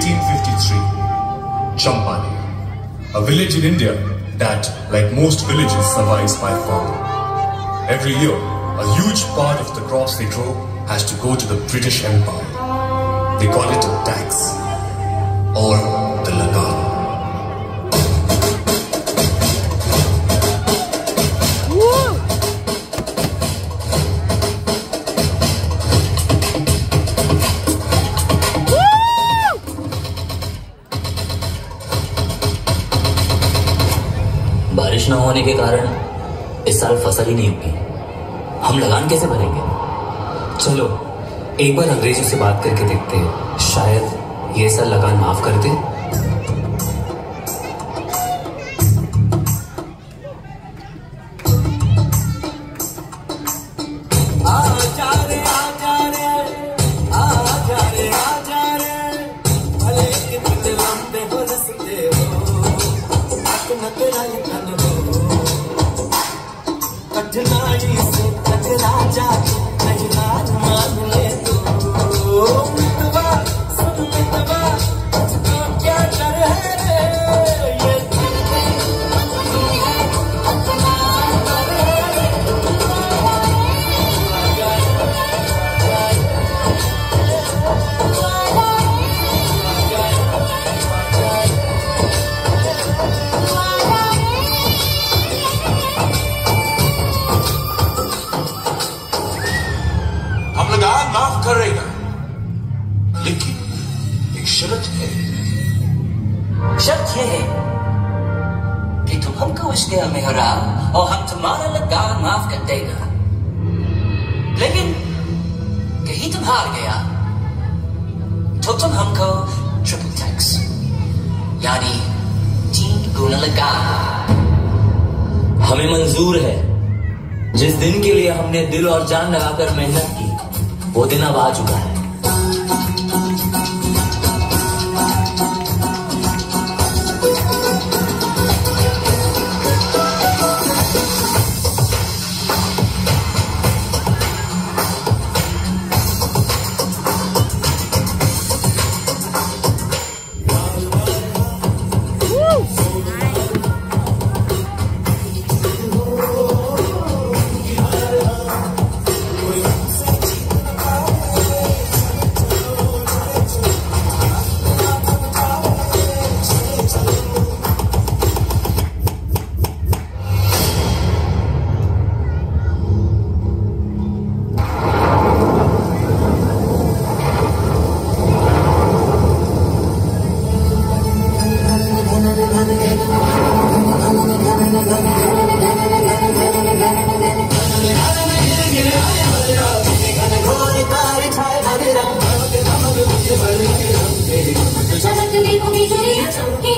1853, Champali, a village in India that, like most villages, survives by farming. Every year, a huge part of the crops they grow has to go to the British Empire. They call it a tax, or the lagan. बारिश न होने के कारण इस साल फसल ही नहीं होगी। हम लगान कैसे भरेंगे? चलो एक बार अंग्रेजों से बात करके देखते हैं, शायद ये साल लगान माफ कर दे। शर्त यह है कि तुम हमको इश्क़ में हराओ और हम तुम्हारा लगान माफ कर देगा। लेकिन कहीं तुम हार गया तो तुम हमको ट्रिपल टैक्स यानी 3 गुना लगान। हमें मंजूर है। जिस दिन के लिए हमने दिल और जान लगाकर मेहनत की वो दिन अब आ चुका है। चमक देखो बिजलियां चमकी